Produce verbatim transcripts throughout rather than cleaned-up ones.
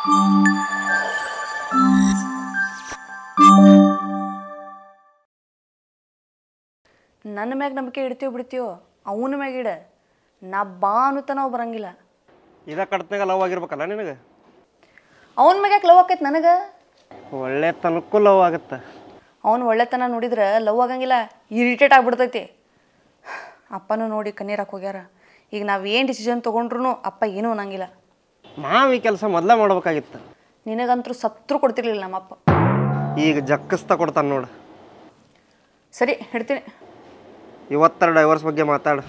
ನನ್ನ ಮ್ಯಾಗ ನಂಬಿಕೆ ಇಡ್ತೀವೋ ಬಿಡ್ತೀವೋ ಅವನ ಮ್ಯಾಗ ಇಡ ನಾ ಬಾ ಅನ್ನುತ್ತ ನಾವು ಬರಂಗಿಲ್ಲ. ಇದ ಕಡ್ತನಾಗ ಲವ್ ಆಗಿರ್ಬೇಕಲ್ಲ ನಿನಗೆ? ಅವನ ಮ್ಯಾಗ ಲವ್ ಆಕೈತೆ ನನಗೆ? ಒಳ್ಳೆ ತನಕ್ಕೂ ಲವ್ ಆಗತ್ತೆ. ಅವನು ಒಳ್ಳೆತನ ನೋಡಿದ್ರೆ ಲವ್ ಆಗಂಗಿಲ್ಲ, ಇರಿಟೇಟ್ ಆಗ್ಬಿಡ್ತೈತಿ. ಅಪ್ಪನೂ ನೋಡಿ ಕಣ್ಣೀರಾಕ್ ಹೋಗ್ಯಾರ. ಈಗ ನಾವು ಏನು ಡಿಸಿಷನ್ ತೊಗೊಂಡ್ರು ಅಪ್ಪ ಏನೂ ಅನ್ನಂಗಿಲ್ಲ. ನಾವು ಈ ಕೆಲಸ ಮೊದಲೇ ಮಾಡ್ಬೇಕಾಗಿತ್ತು. ನಿನಗಂತರೂ ಸತ್ರು ಕೊಡ್ತಿರ್ಲಿಲ್ಲ ನಮ್ಮಪ್ಪ. ಈಗ ಜಕ್ಕಸ್ತಾ ಕೊಡ್ತಾನೆ ನೋಡು. ಸರಿ ಹಿಡ್ತೀನಿ. ಇವತ್ತರ ಡೈವರ್ಸ್ ಬಗ್ಗೆ ಮಾತಾಡು.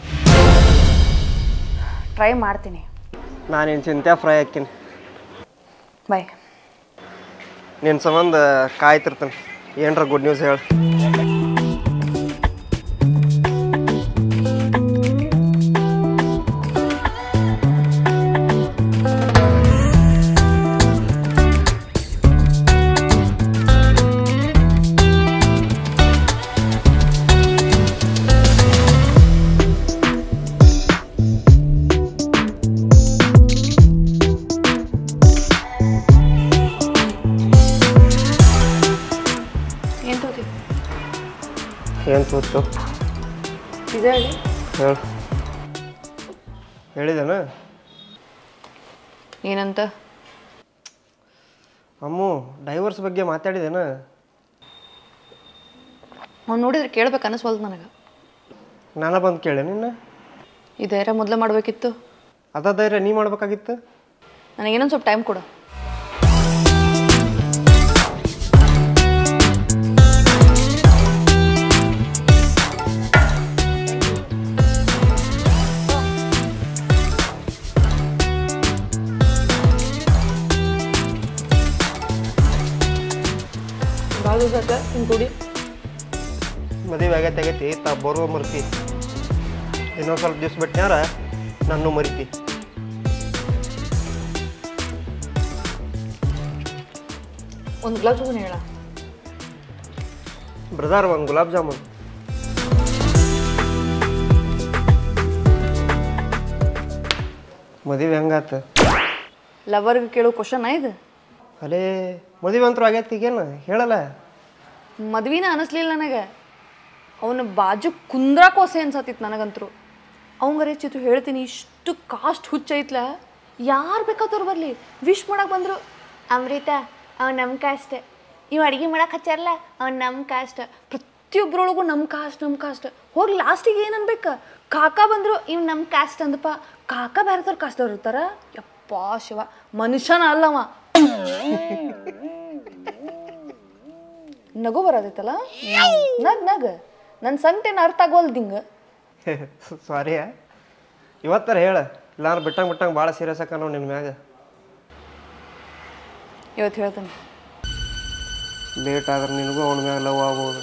ಟ್ರೈ ಮಾಡ್ತೀನಿ. ನಾನೇನು ಚಿಂತೆ ಫ್ರೈ ಹಾಕ್ತೀನಿ. ಬಾಯ್. ನಿನ್ನ ಸಂಬಂಧ ಕಾಯ್ತಿರ್ತಾನೆ. ಏನರ ಗುಡ್ ನ್ಯೂಸ್ ಹೇಳು. ಏನು ತೋತು ಹೇಳಿ ಹೇಳು. ಹೇಳಿದನ ಏನಂತ? ಅಮ್ಮು ಡೈವರ್ಸ್ ಬಗ್ಗೆ ಮಾತಾಡಿದೇನ? ಅವ್ನು ನೋಡಿದ್ರೆ ಕೇಳ್ಬೇಕು ಅನಿಸ್ವಲ್ದು ನನಗೆ. ನಾನು ಬಂದು ಕೇಳೆ ನಿನ್ನ. ಈ ಧೈರ್ಯ ಮೊದಲೇ ಮಾಡಬೇಕಿತ್ತು. ಅದ ಧೈರ್ಯ ನೀ ಮಾಡ್ಬೇಕಾಗಿತ್ತು. ನನಗೇನೊಂದು ಸ್ವಲ್ಪ ಟೈಮ್ ಕೊಡು. ಮದುವೆ ಆಗೈತೆ ಆಗೈತಿ ತಾ ಬರುವ ಮರ್ತಿ. ಇನ್ನೊಂದು ಸ್ವಲ್ಪ ದಿವ್ಸ ಬಿಟ್ಟ್ಯಾರ ನಾನು ಮರಿತಿ. ಒಂದು ಗುಲಾಬ್ ಜಾಮೂನ್ ಹೇಳ ಬ್ರದರ್. ಒಂದು ಗುಲಾಬ್ ಜಾಮೂನ್. ಮದುವೆ ಹೆಂಗಾತ? ಲವರ್ಗೆ ಕೇಳೋ ಕ್ವಶನ್ ಇದು. ಅಲೇ ಮದುವೆ ಅಂತರೂ ಆಗೈತಿ ಈಗೇನು ಹೇಳಲ್ಲ. ಮದ್ವಿನ ಅನಿಸ್ಲಿಲ್ಲ ನನಗೆ. ಅವನ ಬಾಜು ಕುಂದ್ರಾಕೋಸೆ ಅನ್ಸತ್ತಿತ್ತು ನನಗಂತರು. ಅವಂಗರೇ ಚಿತ್ತು ಹೇಳ್ತೀನಿ, ಇಷ್ಟು ಕಾಸ್ಟ್ ಹುಚ್ಚೈತ್ಲ. ಯಾರು ಬೇಕಾದವ್ರು ಬರಲಿ ವಿಶ್ ಮಾಡಕ್ಕೆ ಬಂದರು. ಅಮೃತ ಅವ್ನು ನಮ್ಮ ಕಾಸ್ಟ್, ಇವು ಅಡುಗೆ ಮಾಡಕ್ಕೆ ಹಚ್ಚಾರಲ್ಲ ಅವ್ನು ನಮ್ಮ ಕಾಸ್ಟ್. ಪ್ರತಿಯೊಬ್ಬರೊಳಗೂ ನಮ್ಮ ಕಾಸ್ಟ್ ನಮ್ಮ ಕಾಸ್ಟ್. ಹೋಗಿ ಲಾಸ್ಟಿಗೆ ಏನು ಅನ್ಬೇಕು? ಕಾಕ ಬಂದರು ಇವ್ ನಮ್ಮ ಕಾಸ್ಟ್ ಅಂದಪ್ಪ. ಕಾಕ ಬೇರೆದವ್ರ ಕಾಸ್ಟವ್ರು ಇರ್ತಾರ? ಯಪ್ಪ ಶಿವ, ಮನುಷ್ಯನ ಅಲ್ಲವ. ನಗು ಬರೋದೈತಲ್ಲ, ನಗ್ ನಗ. ನನ್ನ ಸಂಕಟೇನು ಅರ್ಥ ಆಗೋಲ್ದಿಂಗ. ಸಾರಿ ಇವತ್ತರ ಹೇಳ, ಇಲ್ಲಾಂದ್ರೆ ಬಿಟ್ಟಂಗೆ ಬಿಟ್ಟಂಗೆ ಭಾಳ ಸೀರಿಯಸ್ ಆಕ ನೋಡಿ ನಿನ್ನ ಮ್ಯಾಗ. ಇವತ್ತು ಹೇಳ್ತಾನೆ. ಲೇಟ್ ಆದ್ರೆ ನಿನಗೂ ಅವನ ಮ್ಯಾಗ ಲವ್ ಆಗ್ಬೋದು.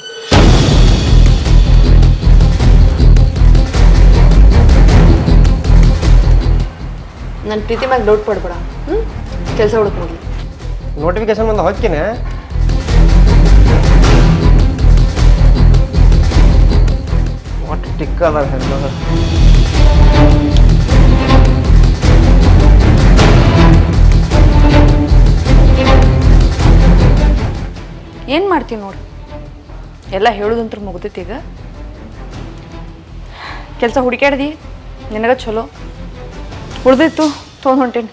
ನನ್ನ ಪ್ರೀತಿ ಮ್ಯಾಗ ಡೌಟ್ ಪಡ್ಬೇಡ. ಹ್ಞೂ ಕೆಲಸ ಹುಡುಕ್ ನೋಡಿ. ನೋಟಿಫಿಕೇಶನ್ ಬಂದು ಹೊಕ್ಕಿನ. ಒಟ್ಟು ಟಿಕ್ಕ ಅದ ಹೆಣ್ಣದ. ಏನು ಮಾಡ್ತೀವಿ ನೋಡು, ಎಲ್ಲ ಹೇಳೋದಂತ್ರ ಮುಗ್ದೈತಿ. ಈಗ ಕೆಲಸ ಹುಡುಕ್ಯಾಡ್ದಿ, ನಿನಗ ಚಲೋ ಉಳ್ದಿತ್ತು ತೊಗೊಂಡು ಹೊಂಟೇನಿ.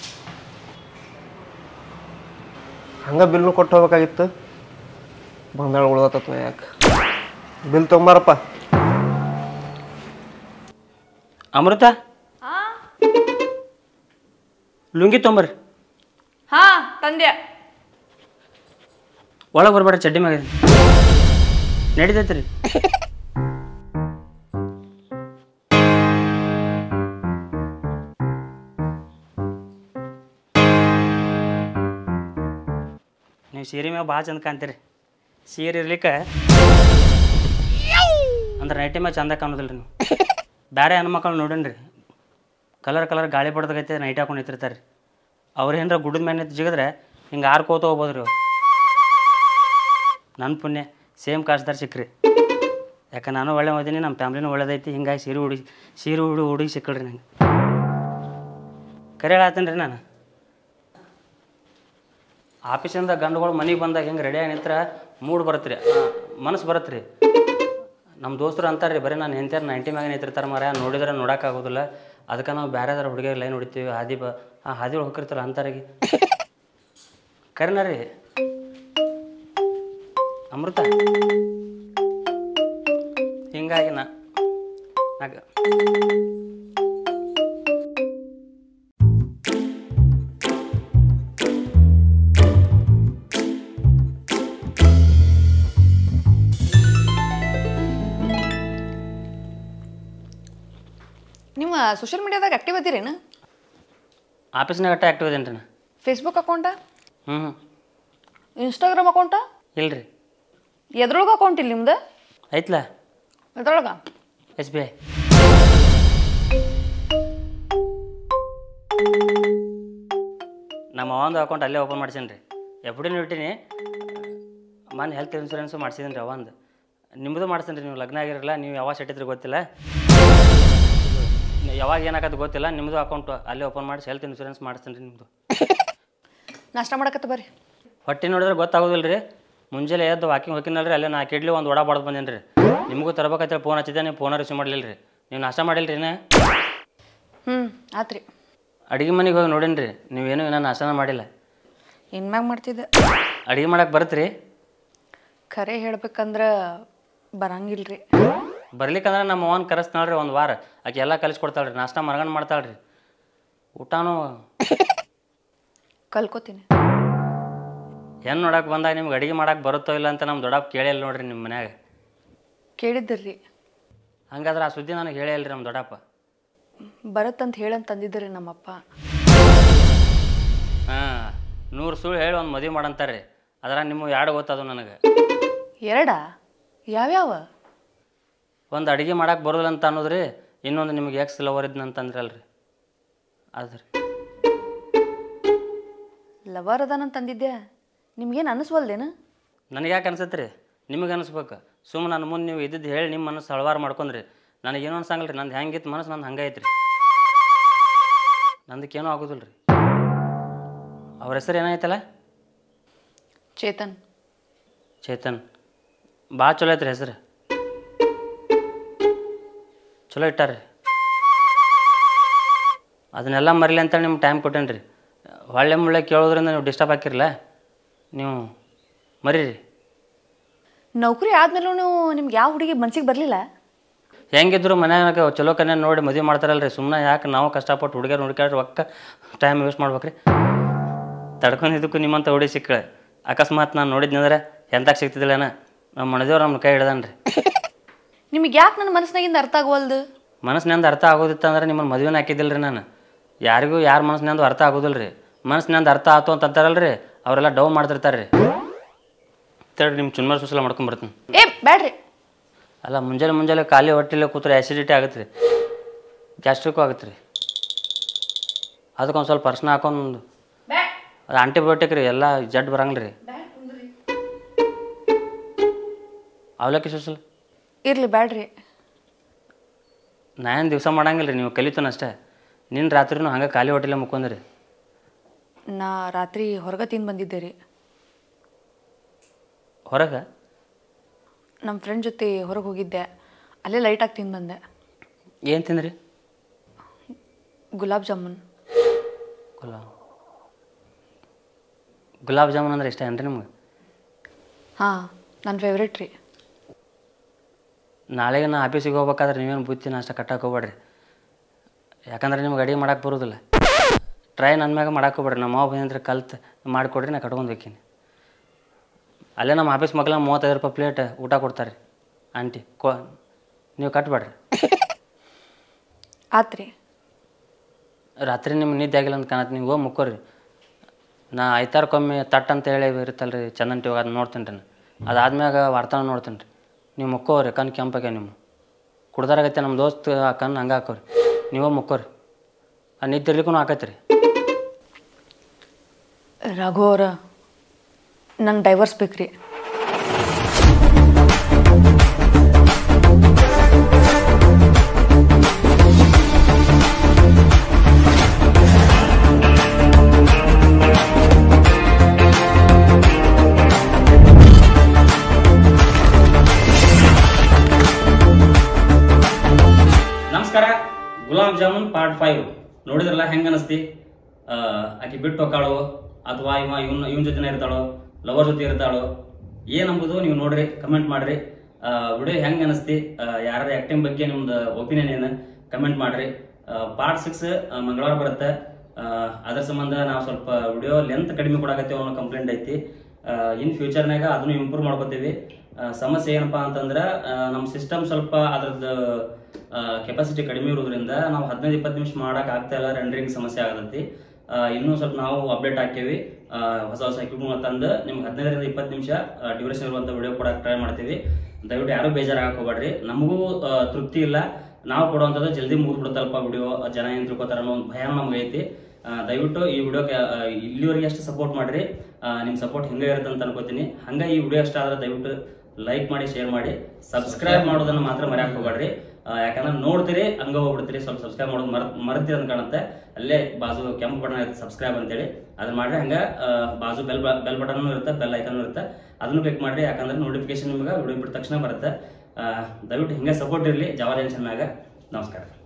ಹಂಗೆ ಬಿಲ್ನು ಕೊಟ್ಟು ಹೋಗ್ಬೇಕಾಗಿತ್ತು. ಬಂದಾಳ ಉಳ್ದತ್ತ ಯಾಕೆ? ಬಿಲ್ ತೊಗೊಂಬಾರಪ್ಪ. ಅಮೃತ ಲುಂಗಿ ತೊಂಬರ್ರಿ. ಹಾ ತಂದೆ. ಒಳಗೆ ಬರ್ಬೇಡ, ಚಡ್ಡಿ ಮ್ಯಾಗ ನಡಿತೈತ್ರಿ. ನೀವು ಸೀರೆ ಮ್ಯಾಗ ಭಾಳ ಚಂದ ಕಾಣ್ತೀರಿ. ಸೀರೆ ಇರ್ಲಿಕ್ಕೆ ಅಂದ್ರೆ ನೈಟಿ ಮ್ಯಾಗ ಚಂದ ಕಾಣೋದಿಲ್ಲ ರೀ ನೀವು. ಬೇರೆ ಹೆಣ್ಮಕ್ಳು ನೋಡೇನ್ರಿ, ಕಲರ್ ಕಲರ್ ಗಾಳಿ ಬಡ್ದಾಗೈತೆ ನೈಟ್ ಹಾಕೊಂಡು ನಿಂತಿರ್ತಾರೆ. ಅವ್ರು ಏನಾರ ಗುಡ್ಡದ ಮೇಲೆ ನಿಂತು ಜಿಗಿದ್ರೆ ಹಿಂಗೆ ಆರ್ಕೋತ ಹೋಗ್ಬೋದು ರೀ ಅವ್ರು. ನನ್ನ ಪುಣ್ಯ ಸೇಮ್ ಕಾಸ್ದಾರ ಸಿಕ್ಕ್ರಿ. ಯಾಕೆ ನಾನು ಒಳ್ಳೆ ಓದೀನಿ, ನಮ್ಮ ಫ್ಯಾಮ್ಲಿನೂ ಒಳ್ಳೇದೈತಿ. ಹಿಂಗಾಗಿ ಸೀರೆ ಹುಡುಗಿ ಸೀರೆ ಹುಡು ಹುಡುಗಿ ಸಿಕ್ಕಳ್ರಿ ನಂಗೆ. ಕರೆ ಹೇಳತ್ತೀನಿ ರೀ ನಾನು. ಆಫೀಸಿಂದ ಗಂಡುಗಳು ಮನೆಗೆ ಬಂದಾಗ ಹೆಂಗೆ ರೆಡಿಯಾಗಿ ನಿಂತ್ರ ಮೂಡ್ ಬರುತ್ತೆ ರೀ ಮನಸ್ಸು ಬರುತ್ತೆ ರೀ. ನಮ್ಮ ದೋಸ್ತರು ಅಂತಾರೆ ರೀ ಬರೀ ನಾನು ಹೆಂಡ್ತಿಯಾರ ನೈಂಟಿ ಮ್ಯಾಗ ನಿಂತಿರ್ತಾರೆ ಮರ ನೋಡಿದ್ರೆ ನೋಡೋಕ್ಕಾಗೋದಿಲ್ಲ, ಅದಕ್ಕೆ ನಾವು ಬೇರೆದಾರ ಹುಡುಗಿಯರು ಲೈನ್ ಹೊಡಿತೀವಿ ಹಾದಿ ಬ ಆ ಹಾದಿ ಒಳಗೆ ಹೋಗಿರ್ತಾರಲ್ಲ ಅಂತಾರಿಗೆ ಕರೆನ ರೀ ಅಮೃತ. ಹಿಂಗಾಗಿ ನಾ ನಾಗ ನಿಮ್ಮ ಸೋಷಿಯಲ್ ಮೀಡಿಯಾದಾಗ ಆ್ಯಕ್ಟಿವ್ ಅದಿರೇನು? ಆಫೀಸ್ನಾಗ ಅಟ್ಟ ಆ್ಯಕ್ಟಿವ್ ಇದೇನು ರೀ ನಾ. ಫೇಸ್ಬುಕ್ ಅಕೌಂಟ, ಹ್ಞೂ ಹ್ಞೂ ಇನ್ಸ್ಟಾಗ್ರಾಮ್ ಅಕೌಂಟ? ಇಲ್ಲ ರೀ. ಎದ್ರೊಳಗೆ ಅಕೌಂಟ್ ಇಲ್ಲ ನಿಮ್ದು? ಐತ್ಲ ಎದ್ರೊಳಗೆ? S B I. ನಮ್ಮ ಅವಂದು ಅಕೌಂಟ್ ಅಲ್ಲೇ ಓಪನ್ ಮಾಡ್ಸೀನಿ ರೀ. ಎಫ್ ಡಿನೂ ಇಟ್ಟೀನಿ, ಮೊನ್ನೆ ಹೆಲ್ತ್ ಇನ್ಶೂರೆನ್ಸು ಮಾಡ್ಸಿದ್ದೀನಿ ರೀ ಅವಂದು. ನಿಮ್ಮದು ಮಾಡ್ತೀನಿ ರೀ. ನೀವು ಲಗ್ನ ಆಗಿರಲ್ಲ, ನೀವು ಯಾವಾಗ ಸೆಟ್ಟಿದ್ರೆ ಗೊತ್ತಿಲ್ಲ, ಯಾವಾಗ ಏನಾಗತ್ತೆ ಗೊತ್ತಿಲ್ಲ, ನಿಮ್ಮದು ಅಕೌಂಟು ಅಲ್ಲೇ ಓಪನ್ ಮಾಡಿಸಿ ಹೆಲ್ತ್ ಇನ್ಶೂರೆನ್ಸ್ ಮಾಡಿಸ್ತೀನಿ ರೀ ನಿಮ್ಮದು. ನಾಷ್ಟ ಮಾಡಕತ್ತ ಬರ್ರಿ. ಹೊಟ್ಟೆ ನೋಡಿದ್ರೆ ಗೊತ್ತಾಗೋದಿಲ್ಲ ರೀ. ಮುಂಜಾನೆ ಎದ್ದು ವಾಕಿಂಗ್ ಹೋಗಿನಲ್ಲ ರೀ, ಅಲ್ಲೇ ನಾಲ್ಕು ಇಡ್ಲಿ ಒಂದು ವಡ ಬಡ್ದು ಬಂದೇನಿ ರೀ. ನಿಮಗೂ ತರಬೇಕಂತೇಳಿ ಫೋನ್ ಹಚ್ಚಿದ್ದೆ, ನೀವು ಫೋನ ರಿಸೀವ್ ಮಾಡಲಿಲ್ಲ ರೀ. ನೀವು ನಾಷ್ಟ ಮಾಡಿಲ್ಲ ರೀ? ಹ್ಞೂ ಆತ್ರಿ. ಅಡುಗೆ ಮನೆಗೆ ಹೋಗಿ ನೋಡೀನಿ ರೀ, ನೀವೇನು ಇನ್ನೂ ನಾಷ್ಟನ ಮಾಡಿಲ್ಲ. ಇನ್ಮ್ಯಾಗ ಮಾಡ್ತಿದ್ದೆ. ಅಡುಗೆ ಮಾಡಕ್ಕೆ ಬರುತ್ತೆ ರೀ? ಖರೆ ಹೇಳ್ಬೇಕಂದ್ರೆ ಬರಂಗಿಲ್ಲ ರೀ. ಬರ್ಲಿಕ್ಕಂದ್ರೆ ನಮ್ಮ ಅವನ್ ಕರೆಸ್ತಾಳೆ ರೀ ಒಂದು ವಾರ. ಆಕೆ ಎಲ್ಲ ಕಲಿಸ್ಕೊಡ್ತಾಳೆ ರೀ, ನಾಷ್ಟ ಮರಗಂಡು ಮಾಡ್ತಾಳೆ ರೀ, ಊಟನೂ ಕಲ್ಕೋತೀನಿ. ಹೆಣ್ಣು ನೋಡಕ್ಕೆ ಬಂದಾಗ ನಿಮ್ಗೆ ಅಡುಗೆ ಮಾಡಕ್ಕೆ ಬರುತ್ತೋ ಇಲ್ಲ ಅಂತ ನಮ್ಮ ದೊಡ್ಡಪ್ಪ ಕೇಳಿಲ್ಲ ನೋಡ್ರಿ ನಿಮ್ಮ ಮನ್ಯಾಗ. ಕೇಳಿದ್ದಿರ್ರಿ. ಹಂಗಾದ್ರೆ ಆ ಸುದ್ದಿ ನನಗೆ ಹೇಳೇ ಇಲ್ಲ ರೀ ನಮ್ಮ ದೊಡ್ಡಪ್ಪ. ಬರತ್ತಂತ ಹೇಳಂತ ತಂದಿದ್ರಿ ನಮ್ಮಪ್ಪ. ಹಾಂ, ನೂರು ಸುಳ್ಳು ಹೇಳಿ ಒಂದು ಮದುವೆ ಮಾಡಂತಾರೆ ರೀ. ಅದ್ರಾಗ ನಿಮ್ಮ ಎರಡು ಗೊತ್ತದು ನನಗೆ. ಎರಡಾ? ಯಾವ್ಯಾವ? ಒಂದು ಅಡುಗೆ ಮಾಡಕ್ಕೆ ಬರೋದಿಲ್ಲ ಅಂತ ಅನ್ನೋದು ರೀ, ಇನ್ನೊಂದು ನಿಮಗೆ ಎಕ್ಸ್ ಲವರ್ ಇದ್ನಂತಂದ್ರಲ್ಲ ರೀ ಅದು ರೀ. ಲವರ್ ಅದಾನಂತ ತಂದಿದ್ದೆ, ನಿಮ್ಗೇನು ಅನಿಸ್ವಲ್ದೇನು? ನನಗೆ ಯಾಕೆ ಅನ್ಸುತ್ತೆ ರೀ? ನಿಮಗೆ ಅನಿಸ್ಬೇಕು. ಸುಮ್ಮನೆ ನನ್ನ ಮುಂದೆ ನೀವು ಇದ್ದಿದ್ದು ಹೇಳಿ ನಿಮ್ಮ ಮನಸ್ಸು ಹಳವಾರು ಮಾಡ್ಕೊಂಡ್ರಿ. ನನಗೇನು ಅನ್ಸಂಗಿಲ್ಲ ರೀ. ನಂದು ಹೆಂಗಿತ್ತು ಮನಸ್ಸು ನಂದು ಹಂಗೆ ಐತ್ರಿ. ನಂದಕ್ಕೇನೂ ಆಗೋದಿಲ್ಲ ರೀ. ಅವ್ರ ಹೆಸರು ಏನಾಯ್ತಲ್ಲ? ಚೇತನ್. ಚೇತನ್ ಭಾಳ ಚಲೋ ಐತ್ರಿ ಹೆಸರು, ಚಲೋ ಇಟ್ಟಾರ್ರಿ. ಅದನ್ನೆಲ್ಲ ಮರಿಲಿ ಅಂತ ನಿಮ್ಗೆ ಟೈಮ್ ಕೊಟ್ಟೇನಿ ರೀ. ಹೊಳ್ಳೆ ಮುಳ್ಳೆ ಕೇಳೋದ್ರಿಂದ ನೀವು ಡಿಸ್ಟರ್ಬ್ ಹಾಕಿರಲ್ಲ, ನೀವು ಮರೀರಿ. ನೌಕರಿ ಆದ್ಮೇಲೂ ನೀವು ನಿಮ್ಗೆ ಯಾವ ಹುಡುಗಿ ಮನ್ಸಿಗೆ ಬರಲಿಲ್ಲ? ಹೆಂಗಿದ್ರು ಮನ್ಯಾಗ ಚಲೋ ಕನ್ಯಾ ನೋಡಿ ಮದುವೆ ಮಾಡ್ತಾರಲ್ಲ ರೀ. ಸುಮ್ಮನೆ ಯಾಕೆ ನಾವು ಕಷ್ಟಪಟ್ಟು ಹುಡುಗಿಯರು ಹುಡುಕ್ಯಾಡ್ರಿ ಒಕ್ಕ ಟೈಮ್ ವೇಸ್ಟ್ ಮಾಡ್ಬೇಕು ರೀ. ತಡ್ಕೊಂಡಿದ್ದಕ್ಕೂ ನಿಮ್ಮಂಥ ಹುಡುಗಿ ಸಿಕ್ಕಳೆ. ಅಕಸ್ಮಾತ್ ನಾನು ನೋಡಿದ್ನಂದ್ರೆ ಎಂತಾಗ ಸಿಗ್ತಿದ್ದಿಲ್ಲನ, ನಮ್ಮ ಮನದೇವ್ರು ನಮ್ಮ ಕೈ ಹಿಡ್ದಾನ ರೀ. ನಿಮಗೆ ಯಾಕೆ ನನ್ನ ಮನಸ್ಸಿನಾಗಿಂದ ಅರ್ಥ ಆಗೋವಲ್ದು? ಮನಸ್ಸಿನಿಂದ ಅರ್ಥ ಆಗೋದಿತ್ತು ಅಂದ್ರೆ ನಿಮ್ಮನ್ನು ಮದುವೆನ ಹಾಕಿದ್ದಿಲ್ಲ ರೀ ನಾನು. ಯಾರಿಗೂ ಯಾರ ಮನಸ್ಸಿನಿಂದ ಅರ್ಥ ಆಗೋದಿಲ್ಲ ರೀ. ಮನಸ್ಸಿನಿಂದ ಅರ್ಥ ಆಯ್ತು ಅಂತ ಅಂತಾರಲ್ಲ ರೀ, ಅವರೆಲ್ಲ ಡೌ ಮಾಡ್ತಿರ್ತಾರೆ ರೀ. ತಡ್ರಿ ನಿಮ್ಮ ಚುನ್ಮರ್ ಸುಸಲ ಮಾಡ್ಕೊಂಬರ್ತೀನಿ. ಏ ಬ್ಯಾಡ್ರಿ. ಅಲ್ಲ, ಮುಂಜಾನೆ ಮುಂಜಾನೆ ಖಾಲಿ ಹೊಟ್ಟೆಲೆ ಕೂತ್ರೆ ಆ್ಯಸಿಡಿಟಿ ಆಗುತ್ತೆ ರೀ, ಗ್ಯಾಸ್ಟ್ರಿಕ್ಕು ಆಗುತ್ತೆ ರೀ. ಅದಕ್ಕೊಂದು ಸ್ವಲ್ಪ ಪರ್ಸ್ನ ಹಾಕೊಂಡು ಅದು ಆಂಟಿಬಯೋಟಿಕ್ ರೀ, ಎಲ್ಲ ಜಡ್ ಬರಂಗಿಲ್ಲ ರೀ. ಅವಲಕ್ಕಿ ಸುಸಲ ಇರಲಿ ಬ್ಯಾಡ್ರಿ. ನಾನು ದಿವಸ ಮಾಡಂಗಿಲ್ಲ ರೀ, ನೀವು ಕಲಿತಾನ ಅಷ್ಟೇ. ನಿನ್ನ ರಾತ್ರಿನೂ ಹಂಗೆ ಖಾಲಿ ಹೊಟ್ಟೆಲೆ ಮುಕ್ಕೊಂದ್ರಿ. ನಾ ರಾತ್ರಿ ಹೊರಗೆ ತಿಂದು ಬಂದಿದ್ದೆ ರೀ. ಹೊರಗೆ? ನಮ್ಮ ಫ್ರೆಂಡ್ ಜೊತೆ ಹೊರಗೆ ಹೋಗಿದ್ದೆ, ಅಲ್ಲೇ ಲೈಟಾಗಿ ತಿಂದು ಬಂದೆ. ಏನು ತಿಂದ್ರಿ? ಗುಲಾಬ್ ಜಾಮೂನ್. ಗುಲಾಬ್ ಗುಲಾಬ್ ಜಾಮೂನ್ ಅಂದ್ರೆ ಇಷ್ಟ ಏನ್ರಿ ನಿಮ್ಗೆ? ಹಾಂ, ನನ್ನ ಫೇವ್ರೇಟ್ ರೀ. ನಾಳೆಗೆ ನಾ ಆಫೀಸಿಗೆ ಹೋಗ್ಬೇಕಾದ್ರೆ ನೀವೇನು ಬುತ್ತಿ ನಾಷ್ಟ ಕಟ್ಟಕ್ಕೆ ಹೋಗ್ಬೇಡ್ರಿ. ಯಾಕಂದ್ರೆ ನಿಮ್ಗೆ ಅಡುಗೆ ಮಾಡಕ್ಕೆ ಬರೋದಿಲ್ಲ. ಟ್ರೈ ನನ್ನ ಮ್ಯಾಗ ಮಾಡಕ್ಕೆ ಹೋಗ್ಬೇಡ್ರಿ. ನಮ್ಮ ಮಾವ ಬಂದ್ರೆ ಕಲ್ತು ಮಾಡಿಕೊಡ್ರಿ, ನಾ ಕಟ್ಕೊಂಡು ಹೋಗ್ತೀನಿ. ಅಲ್ಲೇ ನಮ್ಮ ಆಫೀಸ್ ಮಕ್ಕಳ ಮೂವತ್ತೈದು ರೂಪಾಯಿ ಪ್ಲೇಟ್ ಊಟ ಕೊಡ್ತಾರೆ ರೀ ಆಂಟಿ. ಕೊ ನೀವು ಕಟ್ಬೇಡ್ರಿ. ಆತ್ರಿ. ರಾತ್ರಿ ನಿಮ್ಗೆ ನಿದ್ದೆ ಆಗಿಲ್ಲ ಅಂತ ಕಾಣತ್ತೆ, ನೀವು ಹೋಗಿ ಮುಕ್ಕೋರಿ. ನಾ ಐತಾರಕ್ಕೊಮ್ಮೆ ತಟ್ ಅಂತ ಹೇಳಿ ಇರುತ್ತಲ್ಲ ರೀ ಚಂದನ್ ಟಿವಿ, ಅದನ್ನ ನೋಡ್ತೀನಿ ರೀ. ಅದಾದ್ಮ್ಯಾಗ ವಾರ್ತಾನ ನೋಡ್ತೀನಿ ರೀ. ನೀವು ಮುಕ್ಕೋರಿ, ಕಣ್ಣು ಕೆಂಪಾಗೆ ನಿಮ್ಮ ಕುಡ್ದಾರಾಗೈತೆ. ನಮ್ಮ ದೋಸ್ತ್ ಆ ಕಣ್ಣು ಹಂಗೆ ಹಾಕೋರಿ, ನೀವು ಮುಕ್ಕೋರಿ. ಆ ನಿದ್ದೆ ಇರ್ಲಿಕ್ಕೂ ಹಾಕೈತೆ ರೀ. ರಘು ಅವ್ರ, ನಂಗೆ ಡೈವರ್ಸ್ ಬೇಕು ರೀ. ಹೆಂಗೆ ಅನಿಸ್ತಿ, ಆಕೆ ಬಿಟ್ಟು ಹೋಗಾಳು ಅಥವಾ ಇವ ಇವನ್ ಇವನ್ ಜೊತೆನೇ ಇರ್ತಾಳೋ, ಲವರ್ ಜೊತೆ ಇರ್ತಾಳೋ ಏನಂಬುದು ನೀವು ನೋಡ್ರಿ, ಕಮೆಂಟ್ ಮಾಡ್ರಿ. ವಿಡಿಯೋ ಹೆಂಗೆ ಅನಿಸ್ತಿ, ಯಾರ ಆ್ಯಕ್ಟಿಂಗ್ ಬಗ್ಗೆ ನಿಮ್ದು ಒಪಿನಿಯನ್ ಏನು ಕಮೆಂಟ್ ಮಾಡ್ರಿ. ಪಾರ್ಟ್ ಸಿಕ್ಸ್ ಮಂಗಳವಾರ ಬರುತ್ತೆ. ಅದ್ರ ಸಂಬಂಧ ನಾವು ಸ್ವಲ್ಪ ವಿಡಿಯೋ ಲೆಂತ್ ಕಡಿಮೆ ಕೊಡಾಕತ್ತೀವಿ ಅನ್ನೋ ಕಂಪ್ಲೇಂಟ್ ಐತಿ. ಇನ್ ಫ್ಯೂಚರ್ನಾಗ ಅದನ್ನು ಇಂಪ್ರೂವ್ ಮಾಡ್ಕೋತೀವಿ. ಸಮಸ್ಯೆ ಏನಪ್ಪಾ ಅಂತಂದ್ರೆ ನಮ್ಮ ಸಿಸ್ಟಮ್ ಸ್ವಲ್ಪ ಅದ್ರದ್ದು ಕೆಪಾಸಿಟಿ ಕಡಿಮೆ ಇರೋದ್ರಿಂದ ನಾವು ಹದಿನೈದು ಇಪ್ಪತ್ತು ನಿಮಿಷ ಮಾಡಕ್ ಆಗ್ತಾ ಇಲ್ಲ, ರೆಂಡರಿಂಗ್ ಸಮಸ್ಯೆ ಆಗತೈತಿ. ಇನ್ನೂ ಸ್ವಲ್ಪ ನಾವು ಅಪ್ಡೇಟ್ ಹಾಕೇವಿ, ಹೊಸ ಹೊಸ ಎಕ್ವಿಪ್ಮೆಂಟ್ ತಂದು ನಿಮ್ಗೆ ಹದಿನೈದರಿಂದ ಇಪ್ಪತ್ತು ನಿಮಿಷ ಡ್ಯೂರೇಷನ್ ಇರುವಂಥ ವಿಡಿಯೋ ಕೊಡಕ್ಕೆ ಟ್ರೈ ಮಾಡ್ತೀವಿ. ದಯವಿಟ್ಟು ಯಾರು ಬೇಜಾರಾಗಕ್ಕೆ ಹೋಗ್ಬೇಡ್ರಿ. ನಮಗೂ ತೃಪ್ತಿ ಇಲ್ಲ, ನಾವು ಕೊಡುವಂಥದ್ದು ಜಲ್ದಿ ಮುಗಿದ್ಬಿಡುತ್ತಲ್ಪ ವಿಡಿಯೋ, ಜನ ಏನು ತಿಳ್ಕೊತಾರ ಅನ್ನೋ ಒಂದು ಭಯ ನಮ್ಗೆ ಐತಿ. ದಯವಿಟ್ಟು ಈ ವಿಡಿಯೋಕ್ಕೆ ಇಲ್ಲಿವರೆಗೆ ಅಷ್ಟು ಸಪೋರ್ಟ್ ಮಾಡಿರಿ. ನಿಮ್ಮ ಸಪೋರ್ಟ್ ಹಿಂಗೆ ಇರುತ್ತೆ ಅಂತ ಅನ್ಕೋತೀನಿ. ಹಂಗೆ ಈ ವಿಡಿಯೋ ಅಷ್ಟ ಆದ್ರೆ ದಯವಿಟ್ಟು ಲೈಕ್ ಮಾಡಿ, ಶೇರ್ ಮಾಡಿ, ಸಬ್ಸ್ಕ್ರೈಬ್ ಮಾಡೋದನ್ನ ಮಾತ್ರ ಮರ್ಯಾಕೆ ಹೋಗ್ಬೇಡ್ರಿ. ಯಾಕಂದ್ರೆ ನೋಡ್ತೀರಿ ಹಂಗ ಹೋಗ್ಬಿಡ್ತೀರಿ, ಸ್ವಲ್ಪ ಸಬ್ಸ್ಕ್ರೈಬ್ ಮಾಡೋದು ಮರ್ ಮರ್ತೀರಿ ಅಂತ ಕಾಣುತ್ತೆ. ಅಲ್ಲೇ ಬಾಜು ಕೆಂಪು ಬಟನ್ ಇರುತ್ತೆ ಸಬ್ಸ್ಕ್ರೈಬ್ ಅಂತೇಳಿ, ಅದನ್ನ ಮಾಡ್ರಿ. ಹಂಗ ಬಾಜು ಬೆಲ್ ಬೆಲ್ ಬಟನ್ ಇರುತ್ತೆ, ಬೆಲ್ ಐಕನ್ ಇರುತ್ತೆ, ಅದನ್ನು ಕ್ಲಿಕ್ ಮಾಡ್ರಿ. ಯಾಕಂದ್ರೆ ನೋಟಿಫಿಕೇಶನ್ ನಿಮ್ಗೆ ವಿಡಿಯೋ ಬಿಟ್ಟ ತಕ್ಷಣ ಬರುತ್ತೆ. ದಯವಿಟ್ಟು ಹಿಂಗೆ ಸಪೋರ್ಟ್ ಇರಲಿ ಜಾವಾ ಜಂಕ್ಷನ್ ಮ್ಯಾಗ. ನಮಸ್ಕಾರ.